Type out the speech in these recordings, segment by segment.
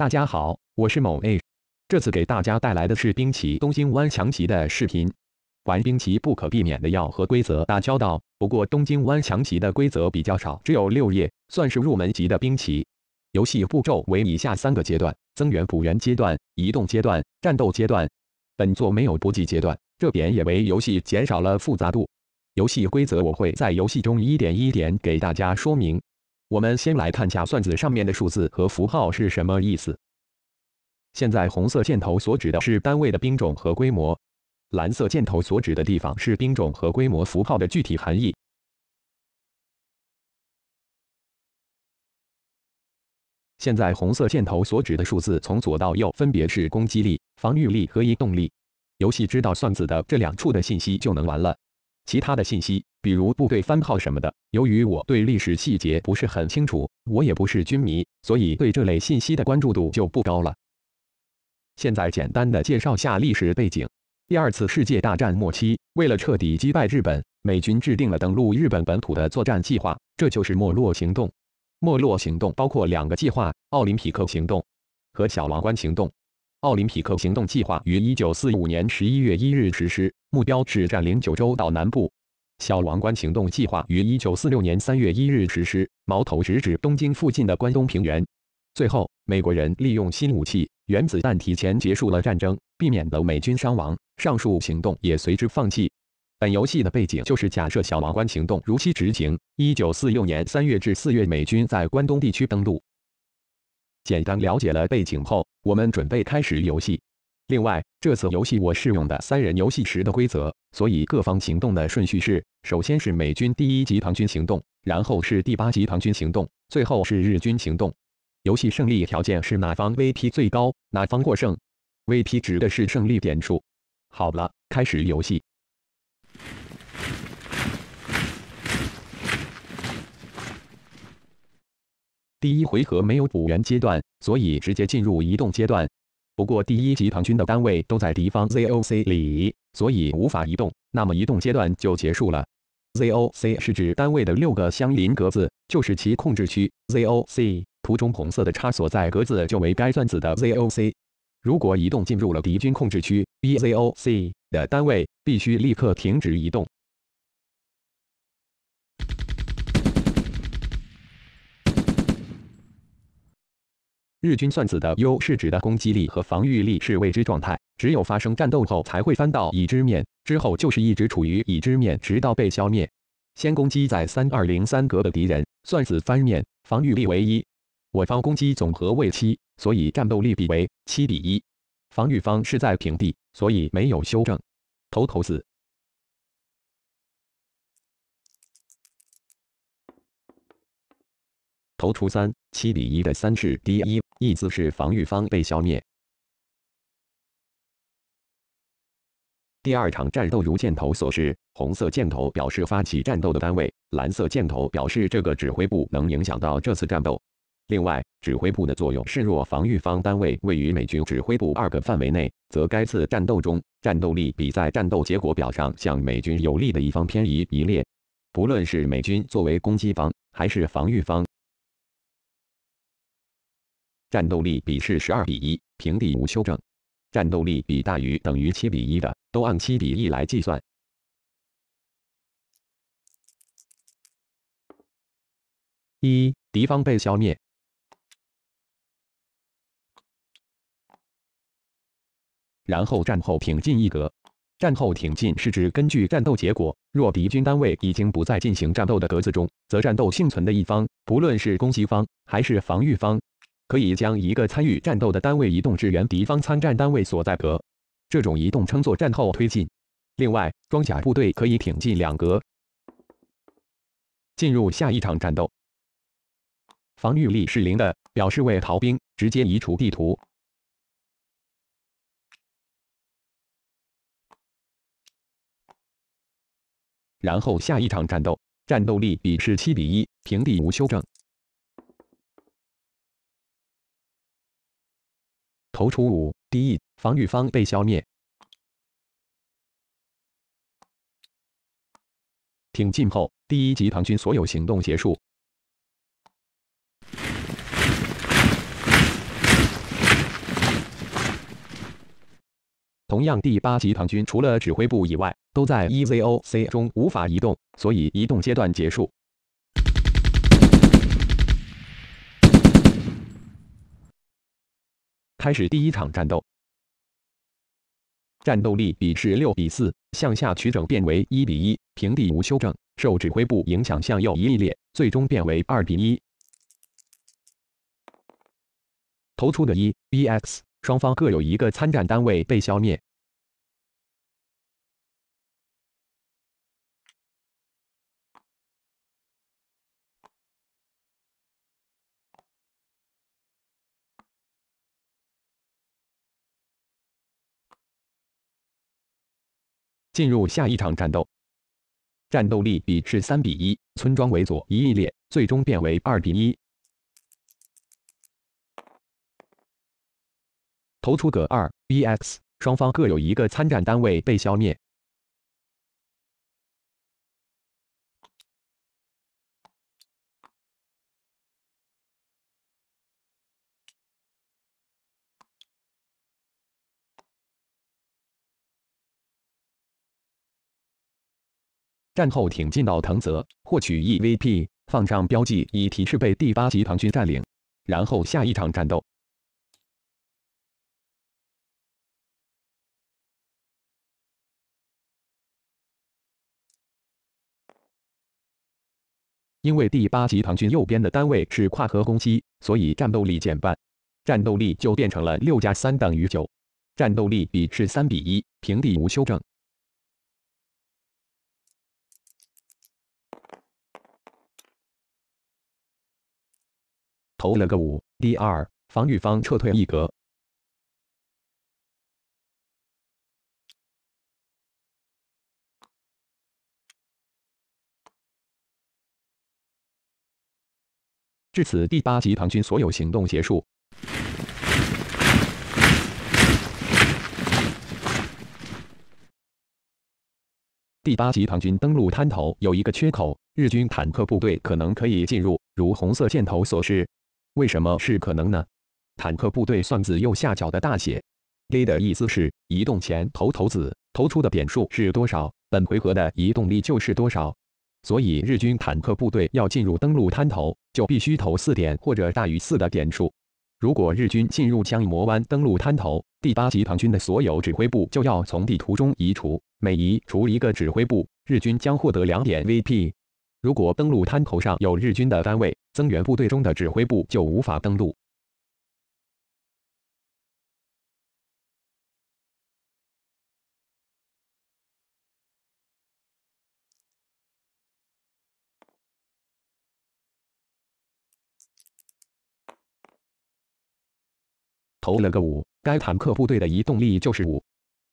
大家好，我是某 A， 这次给大家带来的是兵棋东京湾象棋的视频。玩兵棋不可避免的要和规则打交道，不过东京湾象棋的规则比较少，只有6页，算是入门级的兵棋。游戏步骤为以下3个阶段：增援补援阶段、移动阶段、战斗阶段。本作没有补给阶段，这点也为游戏减少了复杂度。游戏规则我会在游戏中一点一点给大家说明。我们先来看下算子上面的数字和符号是什么意思。现在红色箭头所指的是单位的兵种和规模，蓝色箭头所指的地方是兵种和规模符号的具体含义。现在红色箭头所指的数字从左到右分别是攻击力、防御力和移动力。游戏知道算子的这2处的信息就能玩了。其他的信息，比如部队番号什么的，由于我对历史细节不是很清楚，我也不是军迷，所以对这类信息的关注度就不高了。现在简单的介绍下历史背景。第2次世界大战末期，为了彻底击败日本，美军制定了登陆日本本土的作战计划，这就是没落行动。没落行动包括2个计划：奥林匹克行动和小王关行动。奥林匹克行动计划于1945年11月1日实施，目标是占领九州岛南部。小王关行动计划于1946年3月1日实施，矛头直指东京附近的关东平原。最后，美国人利用新武器原子弹提前结束了战争，避免了美军伤亡，上述行动也随之放弃。本游戏的背景就是假设小王关行动如期执行，1946年3月至4月美军在关东地区登陆。简单了解了背景后，我们准备开始游戏。另外，这次游戏我适用的3人游戏时的规则，所以各方行动的顺序是：首先是美军第1集团军行动，然后是第8集团军行动，最后是日军行动。游戏胜利条件是哪方 VP 最高，哪方获胜。VP 指的是胜利点数。好了，开始游戏。第1回合没有补援阶段，所以直接进入移动阶段。不过第1集团军的单位都在敌方 ZOC 里，所以无法移动，那么移动阶段就结束了。ZOC 是指单位的6个相邻格子，就是其控制区。ZOC 图中红色的叉所在格子就为该算子的 ZOC。如果移动进入了敌军控制区 BZOC 的单位，必须立刻停止移动。日军算子的 U 是指的攻击力和防御力是未知状态，只有发生战斗后才会翻到已知面，之后就是一直处于已知面直到被消灭。先攻击在3203格的敌人，算子翻面，防御力为1。我方攻击总和为7，所以战斗力比为7:1。防御方是在平地，所以没有修正。头4。头出3，7:1的3是第1，意思是防御方被消灭。第2场战斗如箭头所示，红色箭头表示发起战斗的单位，蓝色箭头表示这个指挥部能影响到这次战斗。另外，指挥部的作用是若防御方单位位于美军指挥部2个范围内，则该次战斗中战斗力比在战斗结果表上向美军有利的一方偏移一列。不论是美军作为攻击方还是防御方，战斗力比是12:1，平地无修正。战斗力比大于等于7:1的，都按7:1来计算。1. 敌方被消灭。然后战后挺进1格。战后挺进是指根据战斗结果，若敌军单位已经不再进行战斗的格子中，则战斗幸存的一方，不论是攻击方还是防御方，可以将一个参与战斗的单位移动支援敌方参战单位所在格，这种移动称作战后推进。另外，装甲部队可以挺进2格，进入下一场战斗。防御力是0的，表示为逃兵，直接移除地图。然后下一场战斗，战斗力比是7:1，平地无修正。头出5，第1，防御方被消灭。挺进后，第1集团军所有行动结束。 同样，第8集团军除了指挥部以外，都在 EZOC 中无法移动，所以移动阶段结束。开始第1场战斗，战斗力比是6比4，向下取整变为1比1，平地无修正，受指挥部影响向右一列，最终变为2比1。投出的1EX， 双方各有一个参战单位被消灭。进入下一场战斗，战斗力比是3比1，村庄为左一列，最终变为2比1。投出个2EX， 双方各有一个参战单位被消灭。战后挺进到藤泽，获取 EVP， 放上标记以提示被第8集团军占领。然后下一场战斗。因为第8集团军右边的单位是跨河攻击，所以战斗力减半，战斗力就变成了6+3等于9，战斗力比是3比1，平地无修正。投了个5，D2，防御方撤退1格。至此，第8集团军所有行动结束。第8集团军登陆滩头有一个缺口，日军坦克部队可能可以进入，如红色箭头所示。为什么是可能呢？坦克部队算子右下角的大写 ，D 的意思是移动前投子，投出的点数是多少，本回合的移动力就是多少。所以日军坦克部队要进入登陆滩头，就必须投4点或者大于4的点数。如果日军进入枪磨湾登陆滩头，第8集团军的所有指挥部就要从地图中移除，每移除一个指挥部，日军将获得2点 VP。如果登陆滩头上有日军的单位，增援部队中的指挥部就无法登陆。投了个5，该坦克部队的移动力就是5。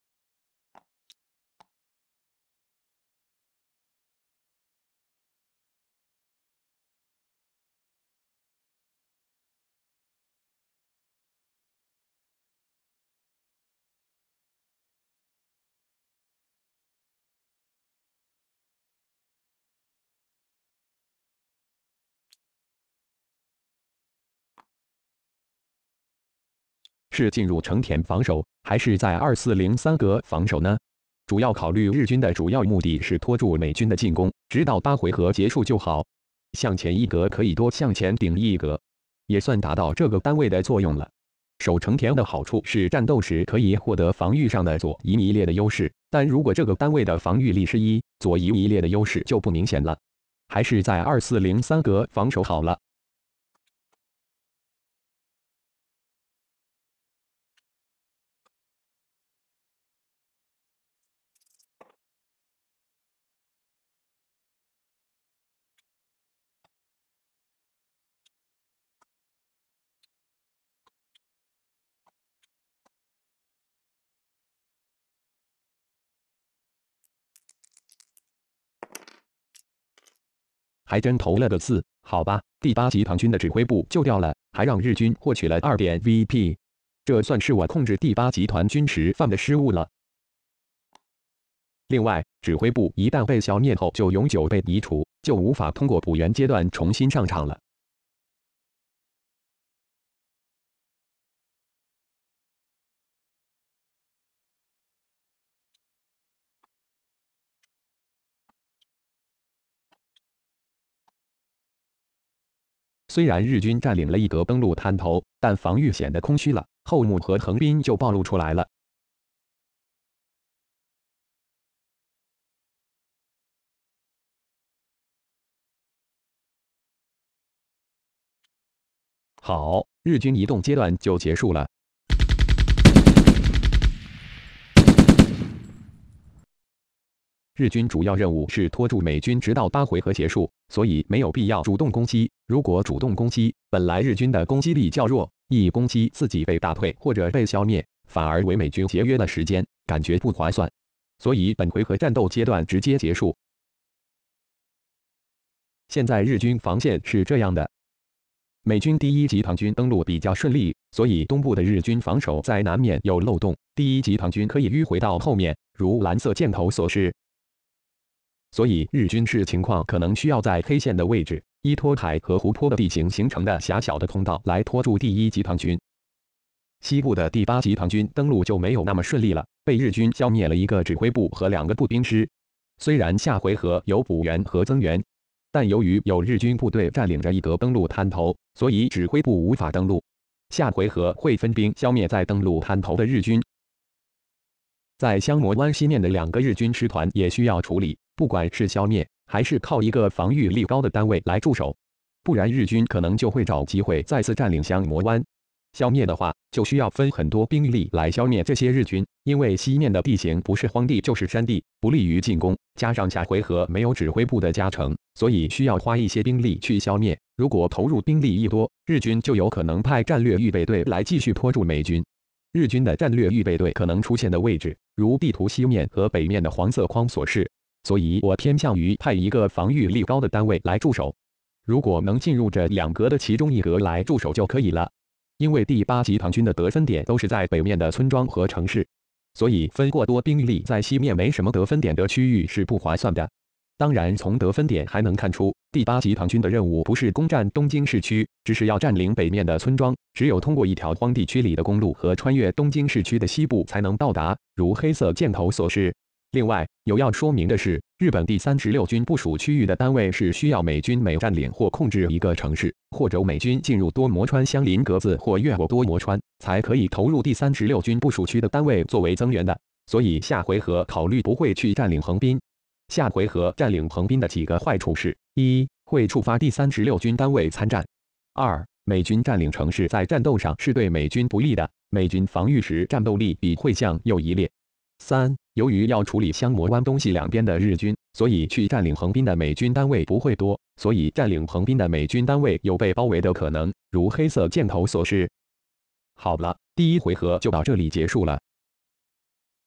是进入成田防守，还是在2403格防守呢？主要考虑日军的主要目的是拖住美军的进攻，直到8回合结束就好。向前1格可以多向前顶1格，也算达到这个单位的作用了。守成田的好处是战斗时可以获得防御上的左移一列的优势，但如果这个单位的防御力是1，左移一列的优势就不明显了。还是在2403格防守好了。还真投了个4，好吧，第8集团军的指挥部就掉了，还让日军获取了2点 VP， 这算是我控制第8集团军时犯的失误了。另外，指挥部一旦被消灭后就永久被移除，就无法通过补员阶段重新上场了。 虽然日军占领了一格登陆滩头，但防御显得空虚了，后木和横滨就暴露出来了。好，日军移动阶段就结束了。日军主要任务是拖住美军直到8回合结束，所以没有必要主动攻击。如果主动攻击，本来日军的攻击力较弱，一攻击自己被打退或者被消灭，反而为美军节约了时间，感觉不划算。所以本回合战斗阶段直接结束。现在日军防线是这样的。美军第1集团军登陆比较顺利，所以东部的日军防守在难免有漏洞。第1集团军可以迂回到后面，如蓝色箭头所示。所以日军是情况可能需要在黑线的位置，依托海和湖泊的地形形成的狭小的通道来拖住第1集团军。西部的第8集团军登陆就没有那么顺利了，被日军消灭了1个指挥部和2个步兵师。虽然下回合有补援和增援，但由于有日军部队占领着一格登陆滩头，所以指挥部无法登陆。下回合会分兵消灭在登陆滩头的日军。在香磨湾西面的2个日军师团也需要处理，不管是消灭，还是靠一个防御力高的单位来驻守，不然日军可能就会找机会再次占领香磨湾。消灭的话，就需要分很多兵力来消灭这些日军，因为西面的地形不是荒地就是山地，不利于进攻，加上下回合没有指挥部的加成，所以需要花一些兵力去消灭。如果投入兵力一多，日军就有可能派战略预备队来继续拖住美军。日军的战略预备队可能出现的位置，如地图西面和北面的黄色框所示，所以我偏向于派一个防御力高的单位来驻守。如果能进入这2格的其中一格来驻守就可以了。因为第8集团军的得分点都是在北面的村庄和城市，所以分过多兵力在西面没什么得分点的区域是不划算的。当然，从得分点还能看出，第8集团军的任务不是攻占东京市区，只是要占领北面的村庄，只有通过一条荒地区里的公路和穿越东京市区的西部才能到达，如黑色箭头所示。另外，有要说明的是，日本第36军部署区域的单位是需要美军每占领或控制一个城市，或者美军进入多摩川相邻格子或越过多摩川，才可以投入第36军部署区的单位作为增援的。所以下回合考虑不会去占领横滨。下回合占领横滨的几个坏处是：1. 会触发第36军单位参战； 2. 美军占领城市在战斗上是对美军不利的，美军防御时战斗力比会相又一列。3. 由于要处理香磨湾东西2边的日军，所以去占领横滨的美军单位不会多，所以占领横滨的美军单位有被包围的可能，如黑色箭头所示。好了，第1回合就到这里结束了。